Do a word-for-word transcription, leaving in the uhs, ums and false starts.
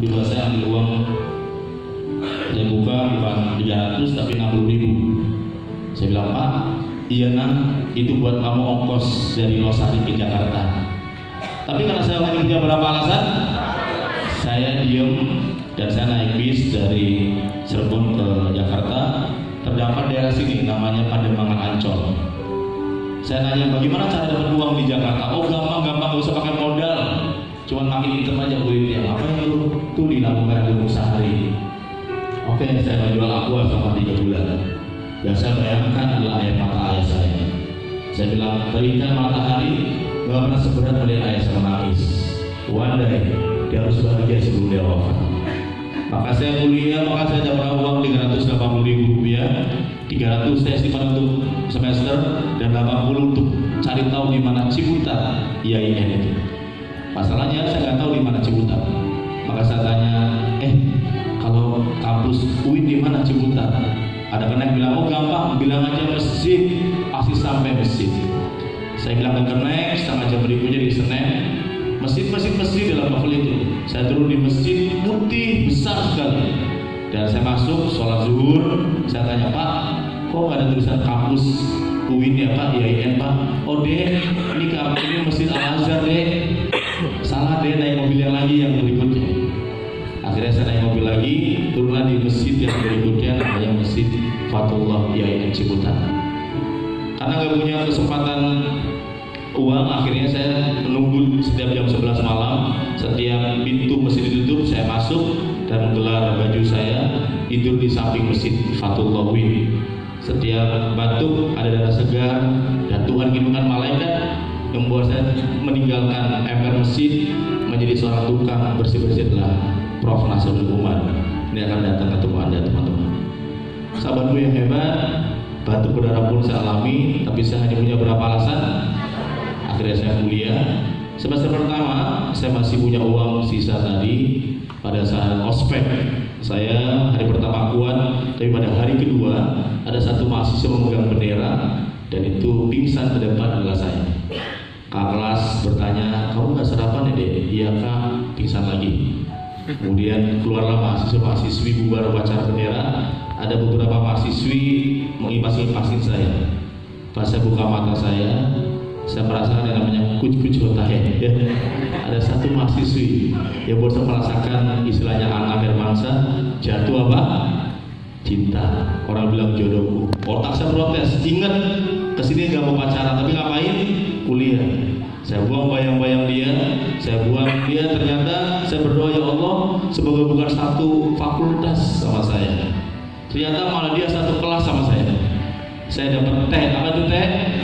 Dua saya ambil uang, saya buka bukan tiga ratus tapi enam puluh ribu. Saya bilang, Pak, iya Nang, itu buat kamu ongkos dari Losari ke Jakarta. Tapi karena saya lagi punya berapa alasan, saya diem dan saya naik bis dari Cirebon ke Jakarta. Terdapat daerah sini namanya Pademangan Ancol. Saya nanya bagaimana cara dapat uang di Jakarta. Oh gampang gampang, gak usah pakai modal, cuma makin hitam aja kulitnya. Apa yang lu tuh di lampu merah dulu sehari. Oke, saya jual aqua selama tiga bulan. Yang saya bayangkan adalah air mata ayah saya. Saya bilang, berikan matahari gak pernah seberat melihat ayah saya menangis. One day dia harus bahagia sebelum dia wafat. Maka saya kuliah, maka saya dapat uang tiga ratus delapan puluh ribu rupiah. Tiga ratus saya simpan untuk semester dan delapan puluh untuk cari tahu di mana Ciputat I A I N itu. Masalahnya saya nggak tahu di mana Ciputat. Maka saya tanya, eh kalau kampus U I N di mana Ciputat? Ada kenek bilang, oh gampang, bilang aja masjid, pasti sampai masjid. Saya bilang ke kenek, setengah jam berikutnya di Senen, masjid, masjid, masjid dalam novel itu. Saya turun di masjid putih besar sekali. Dan saya masuk, sholat zuhur. Saya tanya, Pak, kok nggak ada tulisan kampus U I N ya Pak, I A I N Pak? Oh deh, ini kampus ini Masjid Al Azhar deh. Salah deh, naik mobil yang lagi yang berikutnya. Akhirnya saya naik mobil lagi, turunlah di masjid yang berikutnya namanya Masjid Fatullah I A I N Ciputat. Karena nggak punya kesempatan uang, akhirnya saya menunggu setiap jam sebelas malam. Setiap pintu masjid ditutup, saya masuk dan menggelar baju saya, tidur di samping Masjid Fatullah U I N. Setiap batuk ada darah segar, dan Tuhan kirimkan malaikat yang membuat saya meninggalkan ember masjid menjadi seorang tukang bersih-bersih telah Prof Nasrul Umar. Ini akan datang ketemu Anda teman-teman. Sahabatku yang hebat, batuk berdarah pun saya alami, tapi saya hanya punya berapa alasan. Akhirnya saya kuliah. Semester pertama saya masih punya uang sisa tadi. Pada saat ospek saya hari pertama kuat, tapi pada hari kedua ada satu mahasiswa memegang bendera dan itu pingsan ke depan adalah saya. Kak kelas bertanya, kamu nggak sarapan ya dek? Iya kak, pingsan lagi. Kemudian keluarlah mahasiswa-mahasiswi bubar upacara bendera. Ada beberapa mahasiswi mengipas-ipasin saya. Pas saya buka mata saya, saya merasakan yang namanya kuc-kuc hotahe. Ya. Ada satu mahasiswi yang baru merasakan istilahnya anak Hermansa jatuh apa? Cinta. Orang bilang jodohku. Otak saya protes. Ingat kesini nggak mau pacaran, tapi ngapain? Kuliah. Saya buang bayang-bayang dia, saya buang dia. Ternyata saya berdoa, ya Allah, semoga bukan satu fakultas sama saya. Ternyata malah dia satu kelas sama saya. Saya dapat teh, apa itu teh?